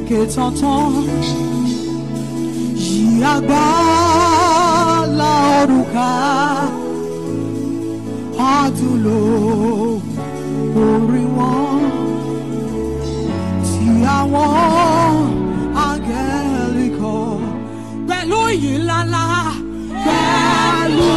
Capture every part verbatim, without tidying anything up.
òkè tọ̀tàn yí agbára ọ̀run ká àdúlò orí wọn tí àwọn áńgẹ́lì kọ pẹ̀lú ìyìn ńláńlá pẹ̀lú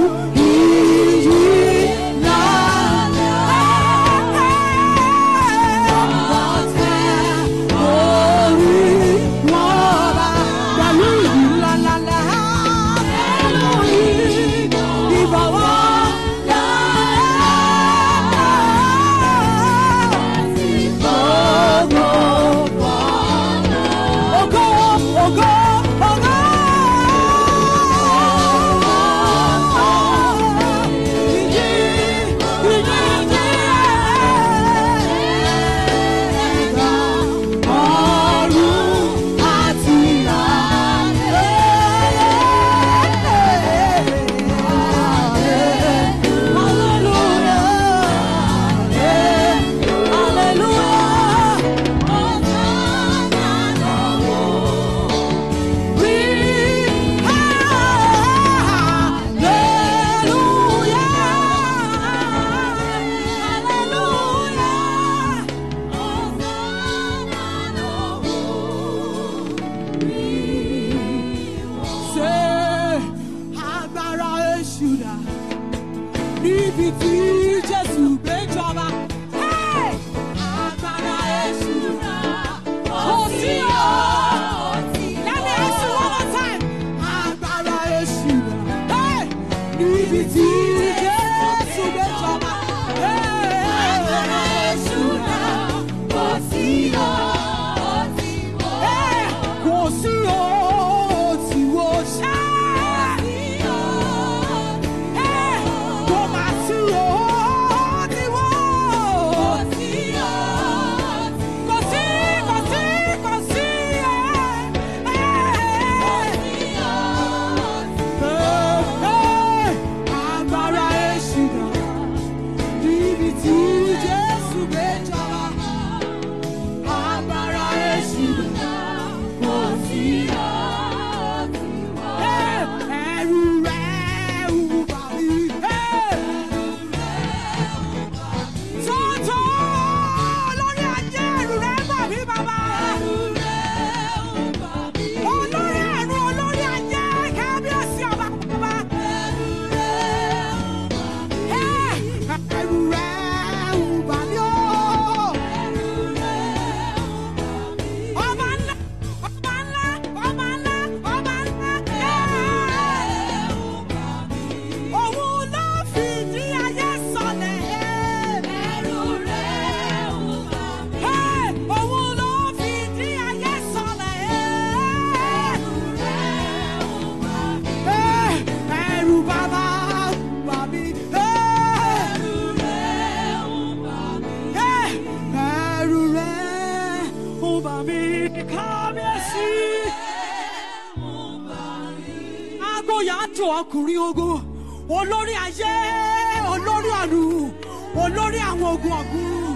ọkùnrin ogun olórí ayé olórí ọ̀run olórí àwọn ogun ọ̀gbun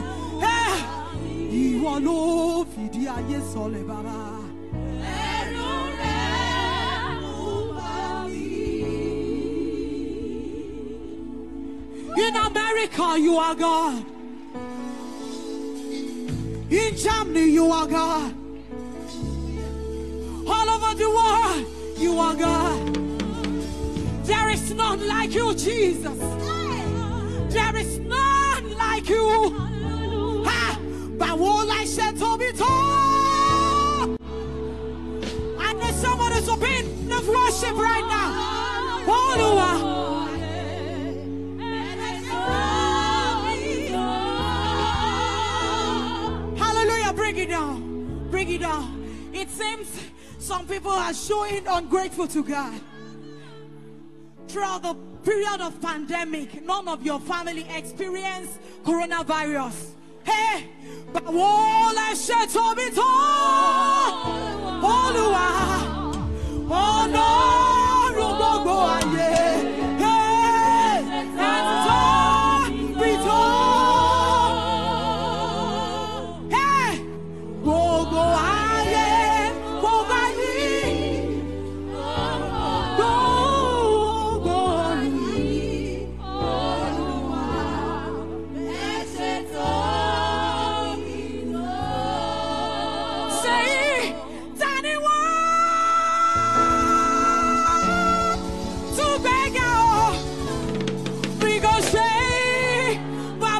ìwọ ló fìdí ayé sọlẹ̀ bàbá. ẹ̀rù rẹ̀ mú bà mí. In America you are God. In Germany you are God. All over the world you are God. There is none like you, Jesus. There is none like you. Ha! Báwo la ṣe tóbi tó? I know someone is open of worship right now. Olúwa. Hallelujah, bring it down. Bring it down. It seems some people are showing ungrateful to God. Throughout the period of pandemic, none of your family experienced coronavirus. Hey, but all I said to me, Olúwa, Ọlọ́run gbogbo ayé, hey, tóbi tó, hey, gbogbo ayé.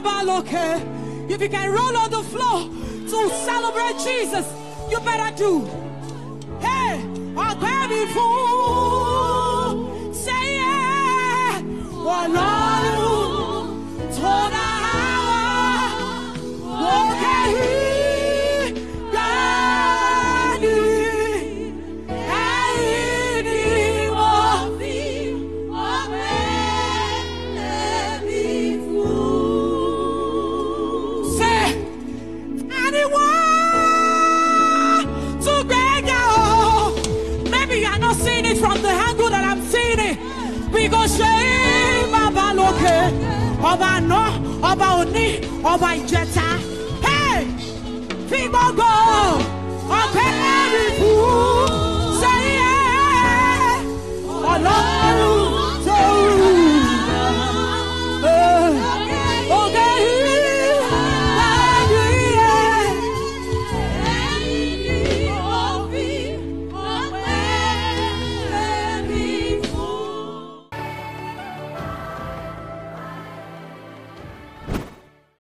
Babaloke. If you can roll on the floor to celebrate Jesus, you better do. Hey, I'll baby fool. Say yeah. Wallahu. Toda. Okay. From the angle that I'm seeing it, because shame about okay, Oba no, Oba oni, Oba ijeta. Hey, people go, okay.